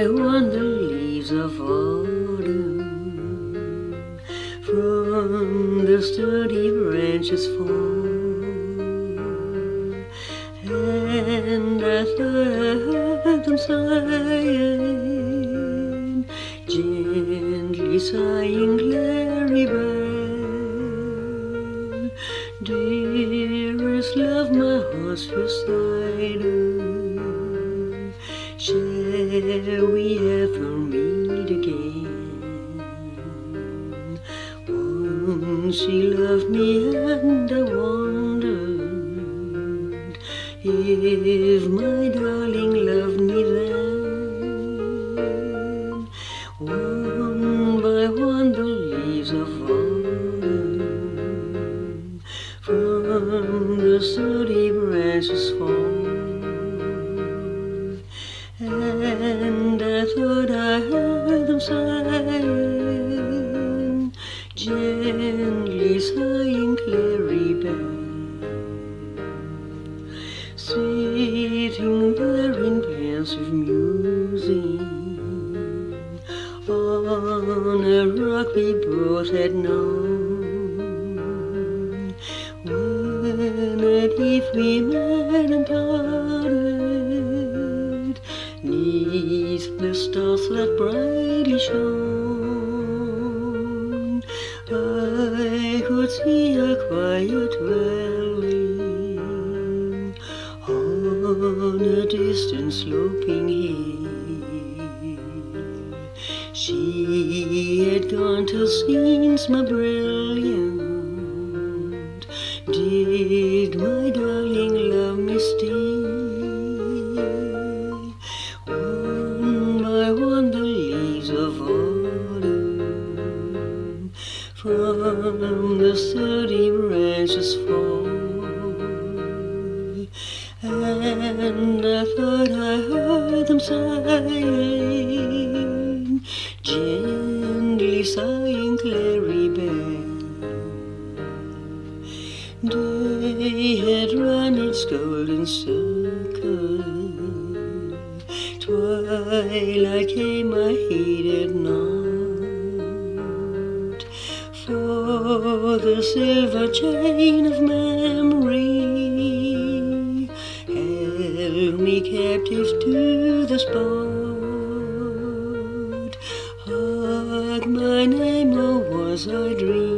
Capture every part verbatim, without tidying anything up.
on the leaves of autumn from the sturdy branches fall, and I thought I heard them sighing, gently sighing, Claribel, dearest love, my heart's beside her. Shall we ever meet again? Once she loved me and I wondered if my darling loved me then. One by one the leaves of autumn from the sturdy branches fall, and I thought I heard them sighing, gently sighing, Claribel, sitting there in pensive musing on a rock we both had known, when at eve we met and parted 'neath the stars that brightly shone. I could see a quiet dwelling on a distant sloping hill. She had gone to scenes more brilliant. Did my darling love me still? On the leaves of autumn from the sturdy branches fall, and I thought I heard them sighing, gently sighing, Claribel. Day had run its golden circle, twilight came, I heeded not, for the silver chain of memory held me captive to the spot. Hark my name, or was I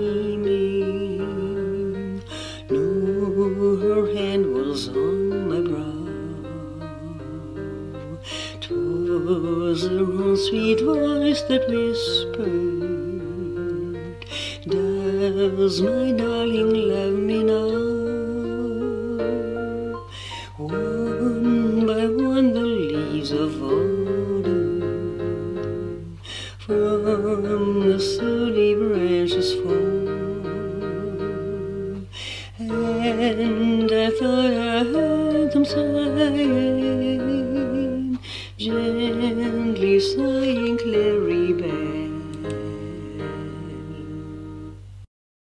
dreaming? No, her hand was on my brow. 'Twas her own sweet voice that whispered, does my darling love me now? One by one the leaves of autumn from the sturdy branches fall, and I thought I heard them sighing,